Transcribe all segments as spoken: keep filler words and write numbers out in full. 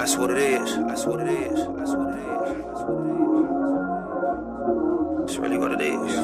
That's what it is. That's what it is. That's what it is. That's what it is. It's really what it is.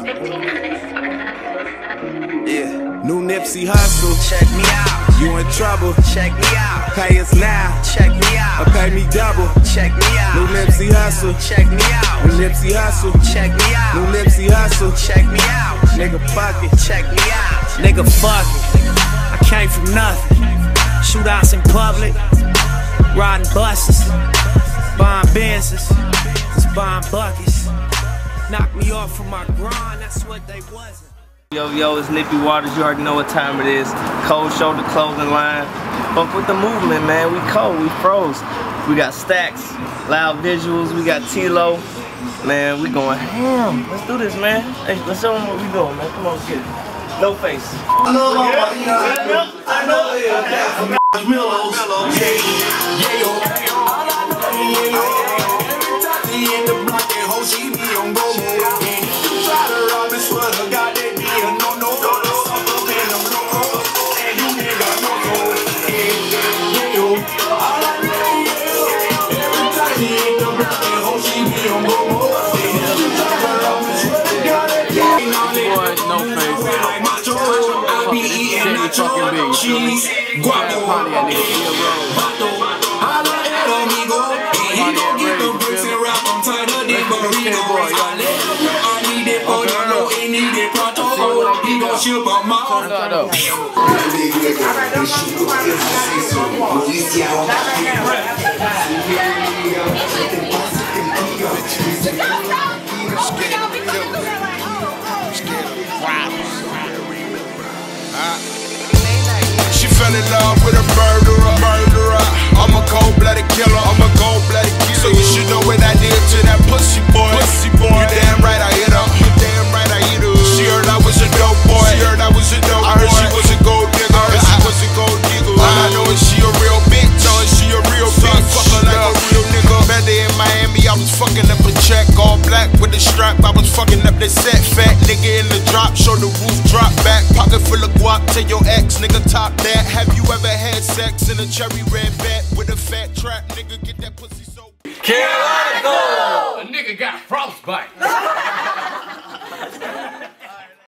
Yeah. New Nipsey Hussle. Check me out. You in trouble. Check me out. Pay us now. Check me out. Or pay me double. Check me out. New Nipsey Hussle. Check me out. New Nipsey Hussle. Check me out. New Nipsey Hussle. Check me out. Nigga, fuck it. Check me out. Nigga, fuck it. I came from nothing. Shootouts in public. Riding buses. Buying Benzes. Just buying buckets. Knock me off from my grind. That's what they wasn't. Yo, yo, it's Nippy Waters. You already know what time it is. Cold Shoulder Clothing Line. Fuck with the movement, man. We cold. We froze. We got Stacks, Loud Visuals. We got T-Lo. Man, we going ham. Let's do this, man. Hey, let's show them what we doing, man. Come on, get it. No face. I know my body, I know it. Mellows, yeah, yeah, yo. All I know is every time she in the block, that hoe she be on go. And you try to rob me, swear to God, that be a no no. Suck up and I'm loco, and you nigga no go. Yeah, yeah, yo. All I know is every time she in the block, that hoe she be on go. And you try to rob me, swear to God, that be a no no. No face. I be eating nacho cheese, guapo, vato, holla at amigo, and he gon' get the bricks and wrap them tighter than burrito. I let him know I need it for you know he need it pronto. He gon' ship up my own. She fell in love with a murderer, murderer. I'm a cold-blooded killer, I'm a cold-blooded killer. So you should know what I did to that pussy boy. Pussy boy. You damn right I hit her. You damn right I hit her. She heard I was a dope boy. She heard I was a dope boy. I heard she was a gold digger. I heard she was a gold digger. All I know is she a real bitch. Know she a real bitch. Fuck her like a real nigga. Better in Miami, I was fucking up a check. All black with the strap. I was fucking up the set. Fat nigga in the drop. Show the roof drop back. Pocket full of guap. Tell your ex nigga top that. Have you ever had sex in a cherry red bat with a fat trap? Nigga, get that pussy so. Carolina, go! A nigga got frostbite.